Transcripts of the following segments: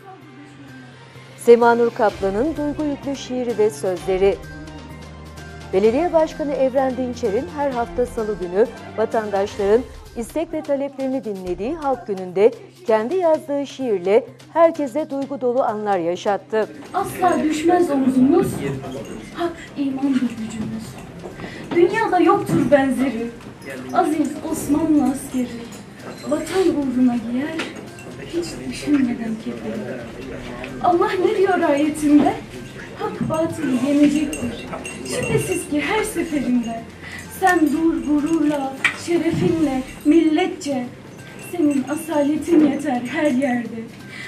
Sema Nur Kaplan'ın duygu yüklü şiiri ve sözleri. Belediye Başkanı Evren Dinçer'in her hafta Salı günü vatandaşların istek ve taleplerini dinlediği Halk Günü'nde kendi yazdığı şiirle herkese duygu dolu anlar yaşattı. Asla düşmez omzumuz, hak imandır gücümüz. Dünyada yoktur benzeri, aziz Osmanlı askeri. Vatan uğruna giyer, hiç düşünmeden kefeni. Allah ne diyor ayetinde? Hak batılı yenecektir. Şüphesiz ki her seferinde. Sen dur gururla, şerefinle, milletçe. Senin asaletin yeter her yerde.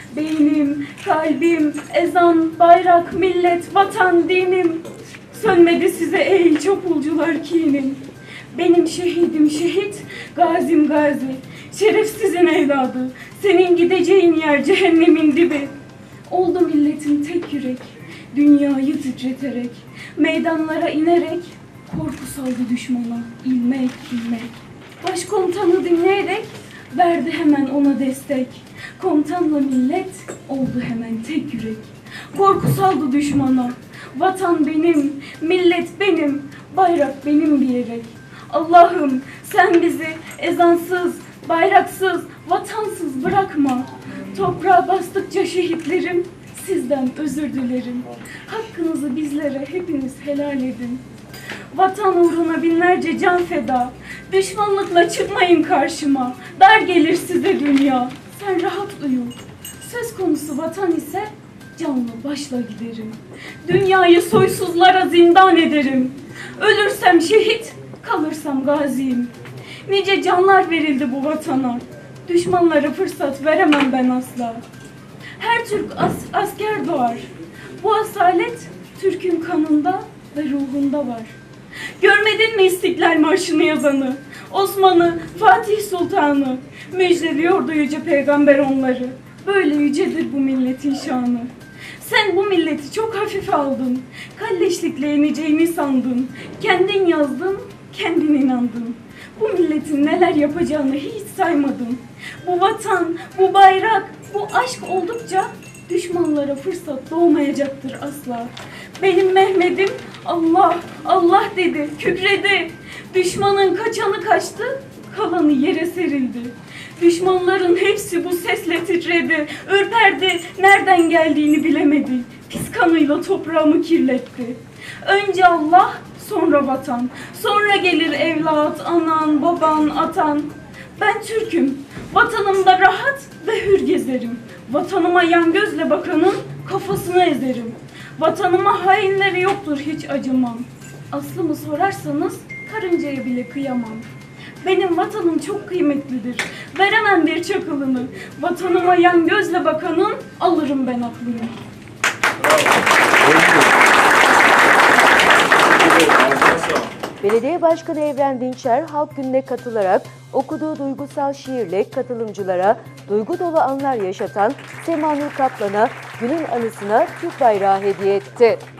Beynim, kalbim, ezan, bayrak, millet, vatan, dinim. Sönmedi size ey çapulcular kinim. Benim şehidim şehit, gazim gazi. Şerefsizin evladı, senin gideceğin yer cehennemin dibi. Oldu milletin tek yürek, dünyayı titreterek, meydanlara inerek, korku saldı düşmana ilmek ilmek. Başkomutanı dinleyerek, verdi hemen ona destek. Komutanla millet oldu hemen tek yürek. Korku saldı düşmana, vatan benim, millet benim, bayrak benim diyerek. Allah'ım sen bizi ezansız, bayraksız, vatansız bırakma. Toprağa bastıkça şehitlerim, sizden özür dilerim. Hakkınızı bizlere hepiniz helal edin. Vatan uğruna binlerce can feda. Düşmanlıkla çıkmayın karşıma. Dar gelir size dünya. Sen rahat uyu. Söz konusu vatan ise canlı başla giderim. Dünyayı soysuzlara zindan ederim. Ölürsem şehit, kalırsam gaziyim. Nice canlar verildi bu vatana. Düşmanlara fırsat veremem ben asla. Her Türk asker doğar. Bu asalet Türk'ün kanında ve ruhunda var. Görmedin mi İstiklal Marşı'nı yazanı? Osman'ı, Fatih Sultan'ı. Müjdeliyordu yüce peygamber onları. Böyle yücedir bu milletin şanı. Sen bu milleti çok hafife aldın. Kalleşlikle yeneceğini sandın. Kendin yazdın, kendin inandın. Bu milletin neler yapacağını hiç saymadın. Bu vatan, bu bayrak, bu aşk oldukça düşmanlara fırsat doğmayacaktır asla. Benim Mehmet'im Allah, Allah dedi, kükredi. Düşmanın kaçanı kaçtı, kalanı yere serildi. Düşmanların hepsi bu sesle titredi, ürperdi, nereden geldiğini bilemedi. Pis kanıyla toprağımı kirletti. Önce Allah, sonra vatan, sonra gelir evlat, anan, baban, atan. Ben Türk'üm, vatanımda rahat ve hür gezerim. Vatanıma yan gözle bakanın kafasını ezerim. Vatanıma hainleri yoktur hiç acımam. Aslımı sorarsanız karıncaya bile kıyamam. Benim vatanım çok kıymetlidir. Veremem bir çakılını. Vatanıma yan gözle bakanın alırım ben aklını. Belediye Başkanı Evren Dinçer Halk Günü'ne katılarak okuduğu duygusal şiirle katılımcılara duygu dolu anlar yaşatan Sema Nur Kaplan'a günün anısına Türk bayrağı hediye etti.